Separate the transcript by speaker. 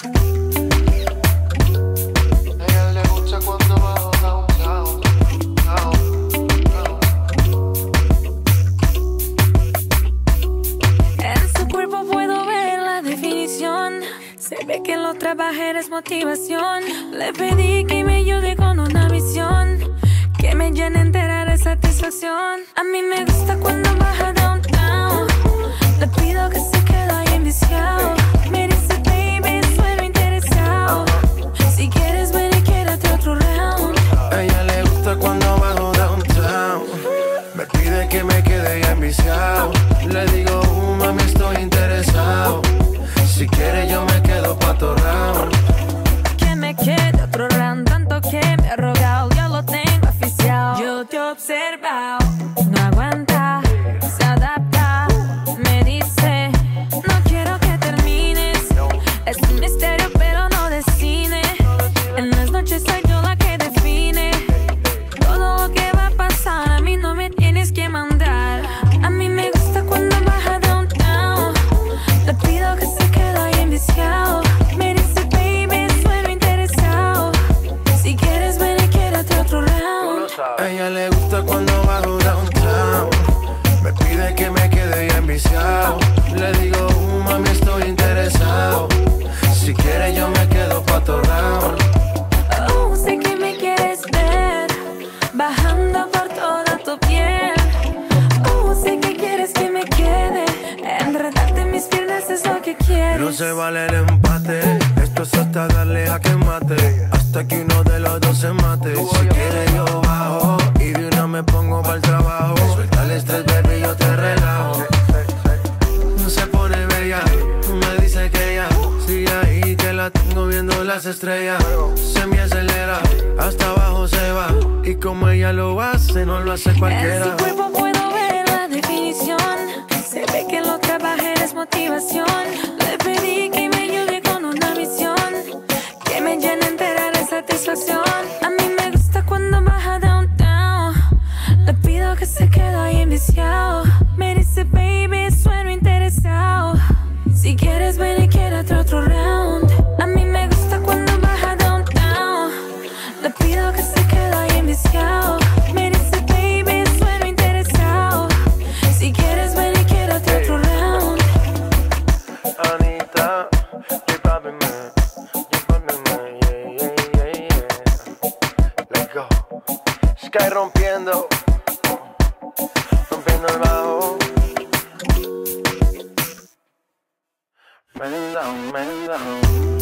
Speaker 1: ella le gusta cuando bajo downtown,
Speaker 2: En su cuerpo puedo ver la definición. Se ve que lo trabaja es motivación. Le pedí que me ayude con una misión que me llene entera de satisfacción. A mí me gusta cuando baja downtown. Le pido que se quede ahí enviciado. Me dice baby, sueno interesado. Si quieres ven y quédate otro round.
Speaker 1: a ella le gusta cuando bajo downtown. Me pide que me quede ya enviciado. Le digo, mami, estoy interesado. Si quiere yo me quedo pa' otro round.
Speaker 2: Que me quede otro round, tanto que me ha rogado, ya lo tengo oficial. Yo te he observado, no aguanta, se adapta. Me dice, no quiero que termines. Es un misterio pero no de cine. En las noches soy yo la que define todo lo que va a pasar. A mí no me tienes que mandar. A mí me gusta cuando baja downtown. Le pido que se quede ahí enviciado. Me dice baby, sueno interesado. Si quieres ven y quédate otro round.
Speaker 1: A ella le gusta cuando bajo downtown. Me pide que me quede ya enviciado. Le digo, mami, estoy interesado. Si quiere yo me quedo pa' otro round.
Speaker 2: Oh, sé que me quieres ver bajando por toda tu piel. Oh, sé que quieres que me quede. Enredarte en mis piernas es lo que quieres.
Speaker 1: No se vale el empate. Esto es hasta darle a que mate. Hasta que uno de los dos se mate. Si quiere yo bajo y de una me pongo para el trabajo. Suelta el estrés, baby, yo te relajo. No se pone bella, me dice que ella sigue ahí, que la tengo viendo las estrellas. Se me acelera, hasta abajo se va. Y como ella lo hace, no lo hace
Speaker 2: En
Speaker 1: cualquiera.
Speaker 2: su cuerpo puedo ver la definición. Se ve que lo trabaja es motivación. Le pedí que me ayude con una misión que me llene entera de satisfacción. A mí me gusta cuando baja downtown. Le pido que se quede ahí enviciado. Me dice baby, sueno interesado. Si quieres ven y quédate otro round. A mí me gusta cuando baja downtown. Le pido que se quede ahí enviciado. Me dice baby, sueno interesado. Si quieres ven y quédate otro round.
Speaker 1: Anita, J Balvin, man. J Balvin, man. Yeah, yeah, yeah, yeah. Let's go. Sky rompiendo el bajo. Man down, man down.